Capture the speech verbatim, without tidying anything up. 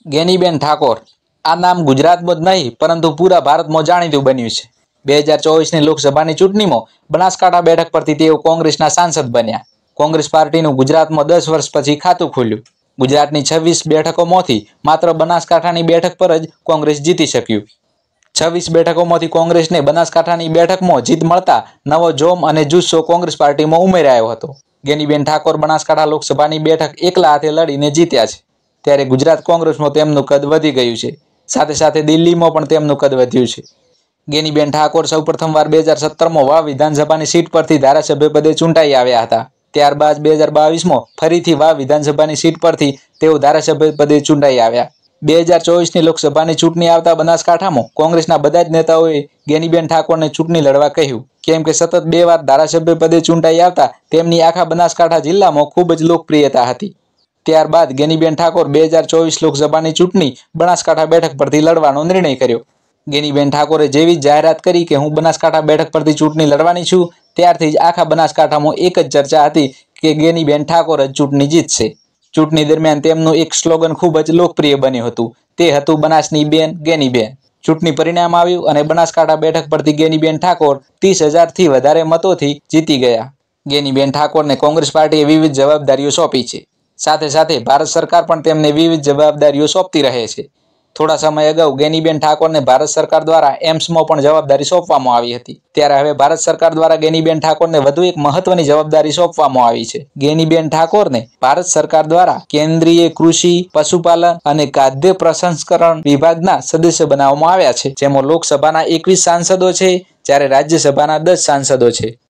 ગેનીબેન ઠાકોર આ નામ ગુજરાતમાં જ નહીં પરંતુ પૂરા ભારતમાં જાણીતું બન્યું છે। બે હજાર ચોવીસની લોકસભાની ચૂંટણીમાં બનાસકાંઠા બેઠક પરથી તેઓ કોંગ્રેસના સાંસદ બન્યા। કોંગ્રેસ પાર્ટીનું ગુજરાતમાં દસ વર્ષ પછી ખાતું ખુલ્યું। ગુજરાતની છવ્વીસ બેઠકોમાંથી માત્ર બનાસકાંઠાની બેઠક પર જ કોંગ્રેસ જીતી શક્યું। છવ્વીસ બેઠકોમાંથી કોંગ્રેસને બનાસકાંઠાની બેઠકમાં જીત મળતા નવો જોમ અને જુસ્સો કોંગ્રેસ પાર્ટીમાં ઉમેરાયો હતો। ગેનીબેન ઠાકોર બનાસકાંઠા લોકસભાની બેઠક એકલા હાથે લડીને જીત્યા છે, ત્યારે ગુજરાત કોંગ્રેસમાં તેમનું કદ વધી ગયું છે। સાથે સાથે દિલ્હીમાં પણ તેમનું કદ વધ્યું છે। ગેનીબેન ઠાકોર સૌપ્રથમવાર બે હજાર સત્તરમાં વાવ વિધાનસભાની સીટ પરથી ધારાસભ્ય પદે ચૂંટાઈ આવ્યા હતા। ત્યારબાદ બે હજાર બાવીસમાં ફરીથી વાવ વિધાનસભાની સીટ પરથી તેઓ ધારાસભ્ય પદે ચૂંટાઈ આવ્યા। બે હજાર ચોવીસની લોકસભાની ચૂંટણી આવતા બનાસકાંઠામાં કોંગ્રેસના બધા જ નેતાઓએ ગેનીબેન ઠાકોરને ચૂંટણી લડવા કહ્યું, કેમ કે સતત બે વાર ધારાસભ્ય પદે ચૂંટાઈ આવતા તેમની આખા બનાસકાંઠા જિલ્લામાં ખૂબ જ લોકપ્રિયતા હતી। ત્યારબાદ ગેનીબેન ઠાકોર બે હજાર ચોવીસ લોકસભાની ચૂંટણી બનાસકાંઠા બેઠક પરથી લડવાનો નિર્ણય કર્યો। ગેનીબેન ઠાકોરે જેવી જાહેરાત કરી કે હું બનાસકાંઠા બેઠક પરથી ચૂંટણી લડવાની છું, ત્યારથી જ આખા બનાસકાંઠામાં એક જ ચર્ચા હતી કે ગેનીબેન ઠાકોર જ ચૂંટણી જીતશે। ચૂંટણી દરમિયાન તેમનું એક સ્લોગન ખૂબ જ લોકપ્રિય બન્યું હતું, તે હતું બનાસની બેન ગેનીબેન। ચૂંટણી પરિણામ આવ્યું અને બનાસકાંઠા બેઠક પરથી ગેનીબેન ઠાકોર ત્રીસ હજારથી વધારે મતોથી જીતી ગયા। ગેનીબેન ઠાકોરને કોંગ્રેસ પાર્ટીએ વિવિધ જવાબદારીઓ સોંપી છે। સાથે સાથે ભારત સરકાર પણ તેમને વિવિધ જવાબદારીઓ સોંપતી રહે છે। થોડા સમય અગાઉ ગેનીબેન ઠાકોરને ભારત સરકાર દ્વારા એમ્સમાં પણ જવાબદારી સોંપવામાં આવી હતી, ત્યારે હવે ભારત સરકાર દ્વારા ગેનીબેન ઠાકોરને વધુ એક મહત્વની જવાબદારી સોંપવામાં આવી છે। ગેનીબેન ઠાકોરને ભારત સરકાર દ્વારા કેન્દ્રીય કૃષિ, પશુપાલન અને ખાદ્ય પ્રસંસ્કરણ વિભાગના સદસ્ય બનાવવામાં આવ્યા છે, જેમાં લોકસભાના એકવીસ સાંસદો છે, જ્યારે રાજ્યસભાના દસ સાંસદો છે।